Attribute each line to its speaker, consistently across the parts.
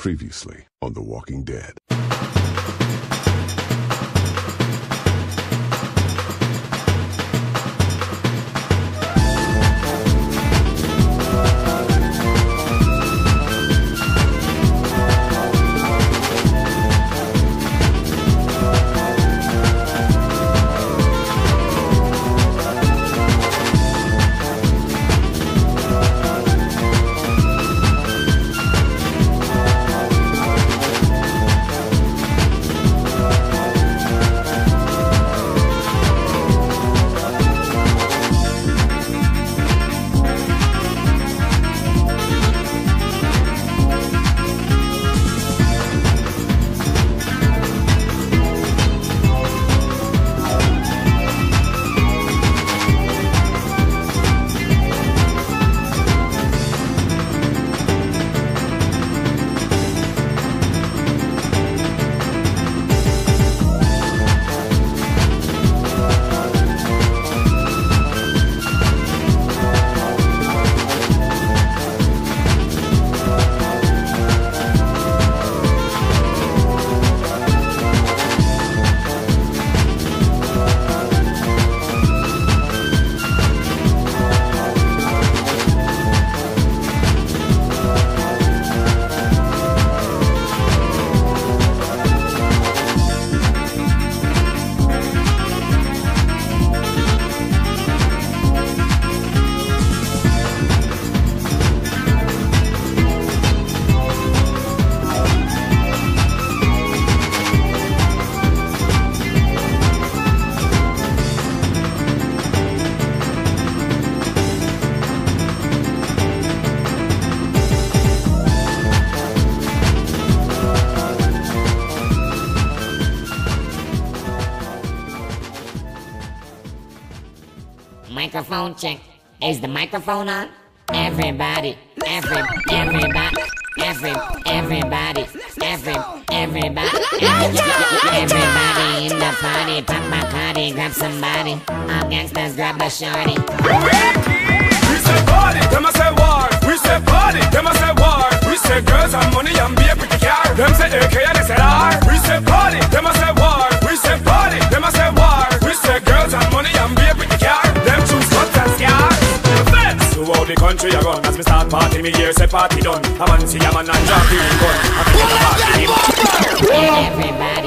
Speaker 1: Previously on The Walking Dead.
Speaker 2: Microphone check. Is the microphone on? Everybody, everybody, everybody, everybody in the party, pop Bacardi, grab somebody. All gangsters grab a shorty.
Speaker 3: We say party, them a say war. We say party, them a say war. We say girls and money and be a pretty car. Them say AK and they say R. We say party, them a say war. We say party, them a say war. We say girls and money and be a pretty car. Them choose guns and scars. Throughout the country I run. As me start party, me hear say party done. A man see a man and drop him gun. I think a party him.
Speaker 2: Everybody,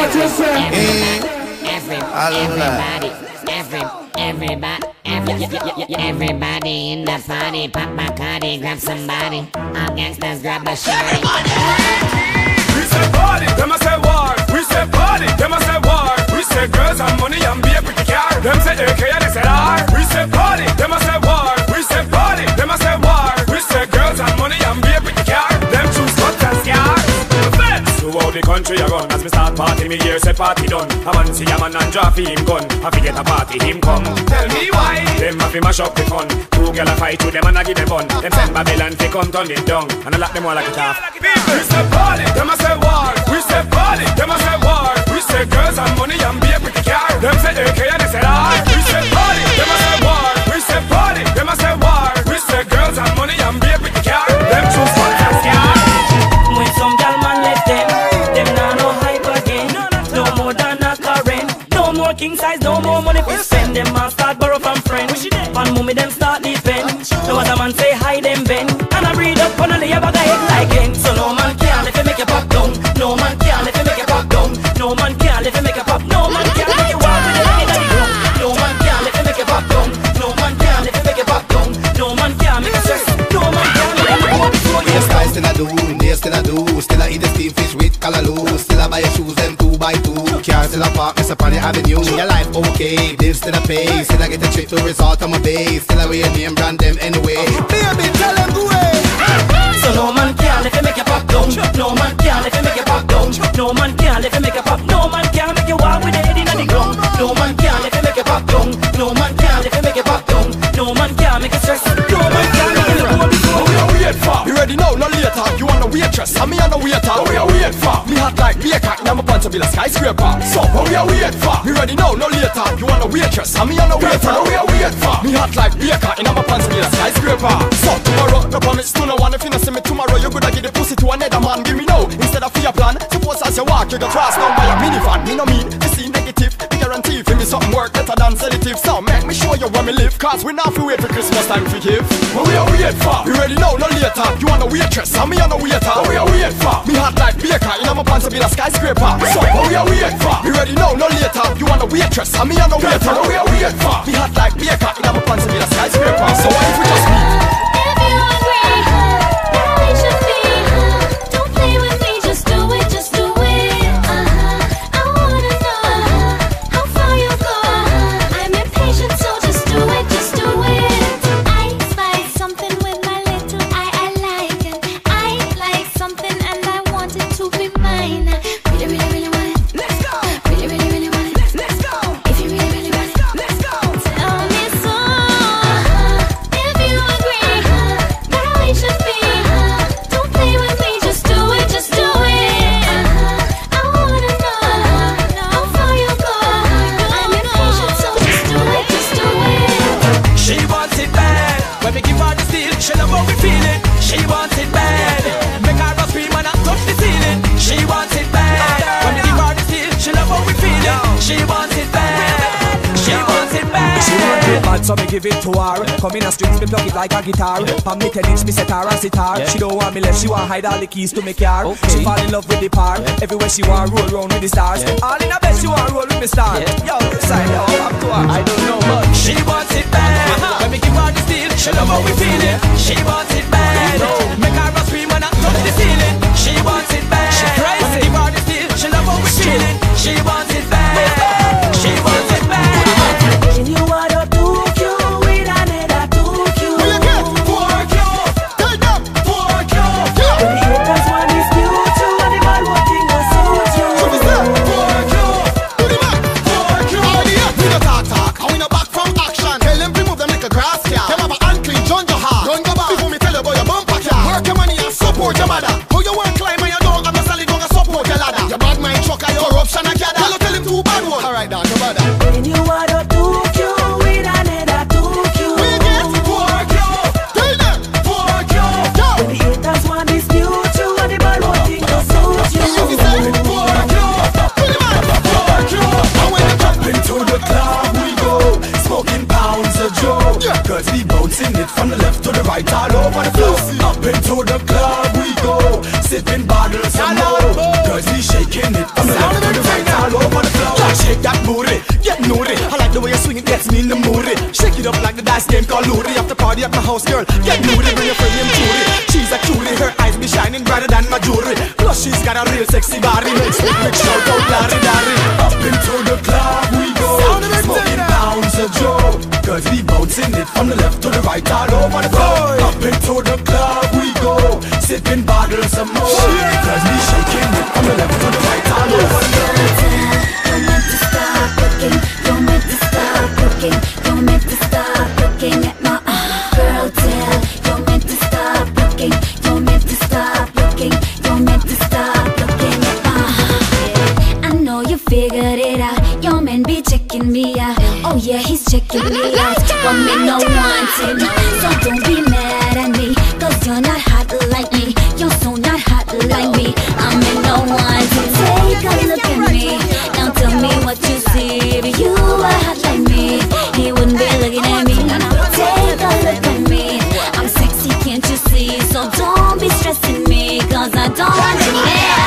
Speaker 2: everybody in the party, pop Bacardi, grab somebody. All gangsters grab a shorty.
Speaker 3: We say party, them a say war. We say party, them a say war. We say girls and money and be a pretty car. Them say AK and they say R. We say party, them a say war. We say party, them a say war. We say girls and money and be a pretty car. Them choose guns and scars. Throughout the country I run. As me start party, me hear say party done. A man see a man and drop him gun. I forget a party, him come. Tell me why. Them have to mash up the fun. Two girl a fight to them and I give them fun. Them send Babylon to come turn it down. And I lock them all like it off. We say party, them a say war. We say party, them a say war. We say girls and money and be a pretty car. Them say AK and they say R. We say party, them a say war. We say party, them a say war. We say girls and money and be a pretty car. Them choose fun and scars.
Speaker 4: When some gal man left them now no hype again. No more than a current. No more king size, no more money for spend. Them man start borrow from friends. Pan mummy them start depend. No other man say hi them bend. And I read up on a lay bag of head like it. So no man can if you make it pop down. No man can if you make it pop down. No man can if you make it pop. No man can make you walk with the head in the ground. No man can if you make it pop down. No man can if you make it pop down. No man can make it stress. No man can make it pop down.
Speaker 5: Yes, I still I do, yes, still I do. Still I eat the steam fish with callaloo. Still I buy your shoes, them 2x2. Car still I park, Mr. Pony Avenue. Your life okay, bills still I pay. Still I get a trip to resort on my base. Still I wear your name brand them anyway. Baby, tell them go away.
Speaker 4: So no man can if you make it pop down. No man can if you make it pop down. No man can if you make it pop. No man can make you walk with the head in the ground. No man can if you make it pop down. No man can if you make it pop down. No man can make it stress. No man can make it look more before.
Speaker 3: You ready now, not later. You wanna waitress, and me on the waiter. What we a wait for? Me hot like bacon, and my pants a bill a skyscraper. So what we a wait for? Me ready now, no later. You want a waitress, and me on the waiter. What we a wait for? Me hot like bacon, and my pants a bill a skyscraper. So tomorrow, no promise to no one. If you not see me tomorrow, you coulda give the pussy to another man. Give me now instead of for your plan. Suppose as you walk, you get crossed down by a minifan. Me no mean to see negative. Me guarantee for me something work better than sedative. So make me show you where me live, cause we not fi wait for Christmas time to give. What we a wait for? We ready now, no later. You want a waitress, and me on a waiter. What we a wait for? Me hot like bacon, in my pants a bill a skyscraper. So what we a wait for? We ready now, no later. You want a waitress, and me on a waiter. What we a wait for? Me hot like bacon, in my pants a bill a skyscraper. So what if we just meet?
Speaker 6: If you agree, that we should be. Don't play with me, just do it, just do it. I wanna know how far you go. I'm impatient, so just do it, just do it. I spice something with my little eye, I like it. I like something and I want it to be mine. Really, really, really want it. Let's go. Really, really, really want it. Let's go. If you really, really want it, let's go. Tell me so. If you agree that we should be. Don't play with me, just do it, just do it. I wanna know how far you go. I'm impatient, so just do it, just do it.
Speaker 4: She wants it bad. When we give her the steal, she love how we feel it. She wants it bad. Make her go scream and not touch the ceiling. She wants it bad. When we give her the steal, she love how we feel it. She wants it bad. She wants it bad.
Speaker 7: She want it bad, so me give it to her. Come in a strings, me plug it like a guitar. Pam me 10-inch, me set her and sit her. She don't want me left, she want hide all the keys to me car. She fall in love with the par. Everywhere she want roll round with the stars. All in a bed, she want roll with me star. Yo, side, yo, I'm to her. I don't know much.
Speaker 4: She wants it bad. When we give her the steal, she love how we feel it. She wants it bad. Make her go scream and not touch the ceiling. She wants it bad. She crazy. When we give her the steal, she love how we feel it. She wants it bad. She wants it bad. You want to do you with another do you?
Speaker 3: Will you get pork you? Tell them pork you.
Speaker 4: The haters want this beauty, and the man wanting to suit you.
Speaker 3: So we say pork you. Do the man pork you. We no talk, and we no back from action. Tell them remove them like a grass can. Them have a unclean jungle heart. Don't go back. Before me tell you about your bumper can. Work your money and support your mother. How you want climb and you don't have a salary, don't support your ladder. Your bad mind truck and your corruption and gather. Tell him too bad one. Alright, down, your mother.
Speaker 4: When you want to do you with another do you?
Speaker 3: We get pork you. Tell them pork you.
Speaker 4: The haters want this beauty, and the man wanting to suit you.
Speaker 3: You say pork you. Do the man pork you. And when you jump into the club, we go smoking pounds of joe. Cause we bouncing it from the left to the right all over the floor. Up into the club we go, sipping bottles of more. Cause we shaking it from the left to the right all over the floor. Shake that booty, get naughty. I like the way you swing it, gets me in the mood. Shake it up like the dice game called Luri. After party at my house, girl, get moody. Bring your friend named Judy. She's a cutie, her eyes be shining brighter than my jewelry. Plus she's got a real sexy body. Makes me big shout out, Larry Larry. Up into the club we go, smoking pounds of joe. Cause we bouncing it from the left to the right all over the floor. Up into the club we go, sipping bottles of more. Cause we shaking it from the left to the right all over the floor.
Speaker 6: You're meant to stop looking. You're meant to stop looking. You're meant to stop looking at my girl. Tell you're meant to stop looking. You're meant to stop looking. You're meant to stop looking at my. I know you figured it out. Your man be checking me out. Oh yeah, he's checking me out. But me no wanting. So don't be mad at me. Cause you're not hot like me. You're so not hot like me. I'm in no wanting. Take a look at me. Now tell me what you see. If you were hot like me, he wouldn't be looking at me. Take a look at me. I'm sexy, can't you see? So don't be stressing me. Cause I don't want you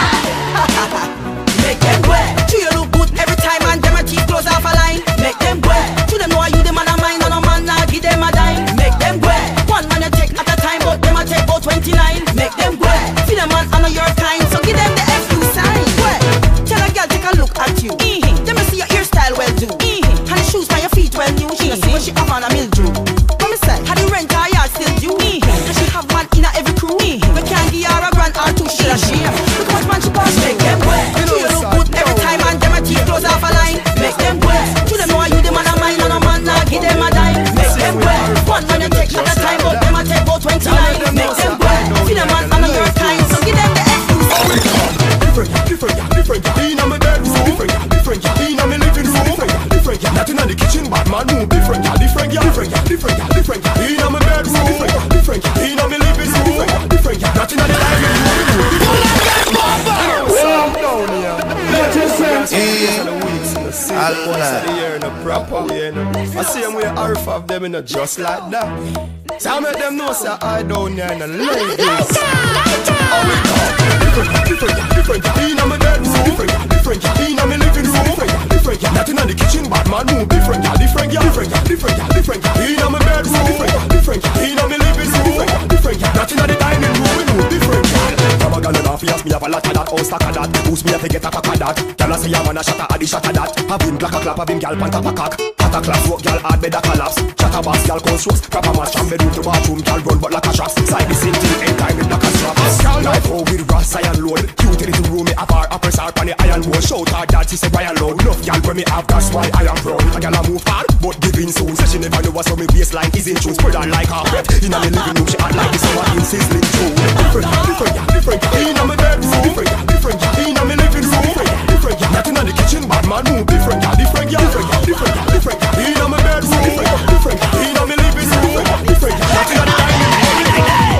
Speaker 6: there.
Speaker 4: Make them wet. Do you look good every time and them a keep close off a line? Make them wet. To them know you them man a mine and no man nah give them a dime. Make them wet. One man you take at a time, but them a take about 29. Make them wet. Feel them man honor your kind, so give them the FU sign. Wet. Tell a girl take a look at you. Them a see your hairstyle well do. And the shoes by your feet well new. She see when she have on a mildew. What me say? How the rent her yard still due. And she have man in a every crew. We can't give her a grand or two. She
Speaker 8: once of the year in a proper way, you know. I see them with half of them in a just like that. So I make them know, say I down here in the ladies. How we go? Different, in my bedroom. Different, in my living room. Different, nothing in the kitchen, but man move. Different, in my bedroom. Different, in my living room. Different, nothing in the dining room. We move different. Come on, girl, if you ask me have a lot of that, oh stack of that. Boost me up to get a pack of that. Girl, I say I'm gonna shatter at the shatter that. Have him clack a clap, have him girl pant up a cock. Hat a clap, walk girl hard bed a collapse. Shatter bass, girl con strokes. Proper match from bedroom to bathroom, girl run but like a shots. Side the same thing, end time with black and straps. Knife hoe with brass iron load. Cute little room, me have her uppers her on the iron wall. Shout her dad, she say Brian load. Enough girl when me have, that's why I am proud. A girl a move hard, but giving soon. Say she never know what's on me baseline is in tune. Spread her like a breath. In a me living room, she act like the summer in sizzling tune. Different, in a me bedroom. Different, in a me living room. Different, nothing in the kitchen, bad man move. Different, in a me bedroom. Different, in a me living room. Different, nothing in the dining room.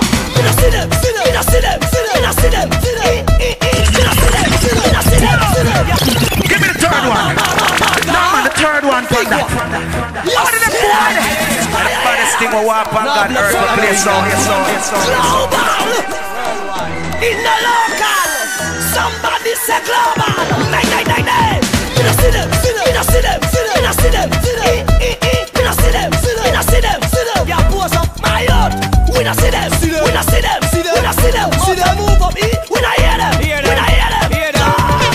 Speaker 9: Give me the third one. No man, the third one for that. What did it boy? The baddest thing will walk on God earth will play song.
Speaker 4: In the local, somebody say global. Yeah, pose up my yard. We not see them. Move up, we not hear them.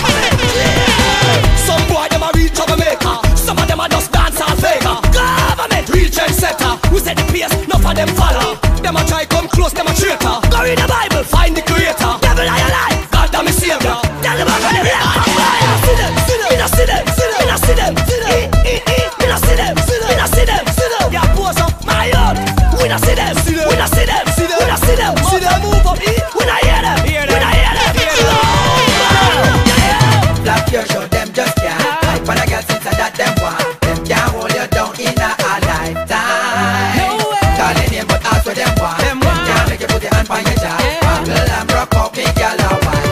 Speaker 4: Some boy them a real troublemaker. Some of them a just dance all faker. Government real trendsetter. Who said the pace? Enough of them follow. Them a try come close, them a traitor. Go in the Bible, find the creator. Devil I alive, God damn me savior. Tell them about the real. We not see them. Yeah, pose up my yard. We not see them. Move up, we not hear them.
Speaker 10: Black your show, them just can't. Hype on a girl since I got them one. Them can't hold you down in a lifetime. Calling him but ask for them one. Them can't make you put your hand on your jaw. Buckle and rock up, me girl a one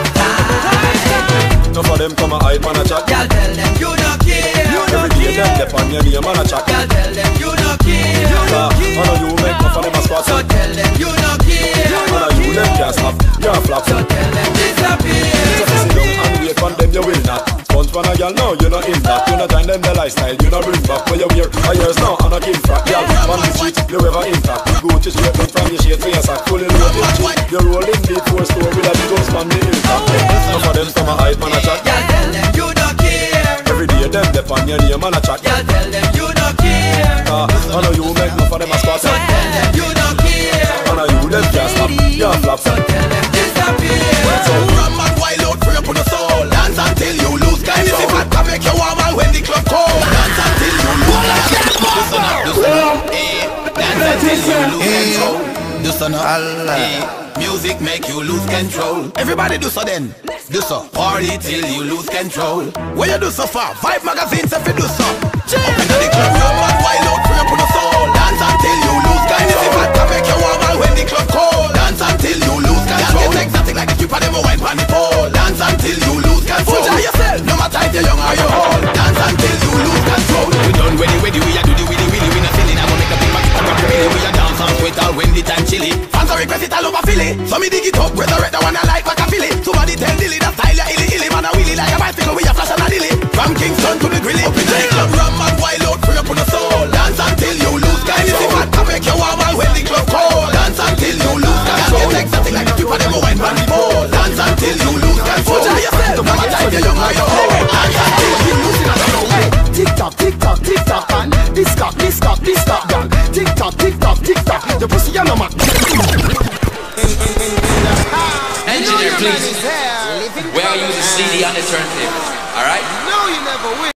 Speaker 10: time.
Speaker 8: Enough of them come a hype and a chat.
Speaker 10: Girl tell them you no care.
Speaker 8: Every day them dep on your name and a chat.
Speaker 10: Girl tell them you no care.
Speaker 8: I know you make enough of them a squat.
Speaker 10: So tell them you no care.
Speaker 8: I know you them can't stop. You're a flop.
Speaker 10: So tell them disappear.
Speaker 8: Sit down and wait on them, you will not. Sponge for a girl, no, you're not in that. You're not time them the lifestyle, you not bring back. Where you wear a years now, and a king frack. Girl, on the street, you ever intact. Gucci straight down from your shade to your sack. Fully loaded. You're rolling deep for a store with a big old span the impact. Enough of them come a hype and a chat.
Speaker 10: Girl, tell them you no care.
Speaker 8: Every day them dep on your name and a chat.
Speaker 10: Girl, tell them you no care.
Speaker 8: I know you make enough of them a squat.
Speaker 10: So tell them you no care.
Speaker 8: I know you them can't stop. You're a flop.
Speaker 10: So tell them disappear.
Speaker 8: So ram and wild out free up on the soul. Dance until you lose control. This is what can make you warm and when the club cold. Dance until you lose control. Dance until you lose control. Do so now. Music make you lose control. Everybody do so then. Do so. Party till you lose control. Where you do so far? 5 magazines if you do so. Up in the club, ram and wild out free up on the soul. Dance until you lose control. This is what can make you warm and when the club cold. Dance until you lose control. Get exotic like a strip of them a wine on the pole. Dance until you lose control. Enjoy yourself, no matter if you're young or you're old. Dance until you lose control. We done ready, we a do the willy. We not silly, now we make a big magic on the really. We a dance and sweat all when the time chilly. Fans are request it all over Philly. So me dig it up, resurrect the one I like like a Philly. Somebody tell Dilly that style ya illy. Man a willy like a bicycle with a flash and a dilly. From Kingston to the grilly. Up in the club, ram and wild out, free up on the soul. Dance until you lose control. This is what can make you warm and when the club cold. Dance until you lose control. Get exotic like a strip of them a wine on the pole. Dance until you lose control. Enjoy yourself, no matter if you're young or you're old. Dance until you lose control. Tick tock, and this cock, girl. Tick tock, your pussy and no man.
Speaker 11: Engineer, please. Where are you the CD on the turntable? Alright?
Speaker 8: No, you never will.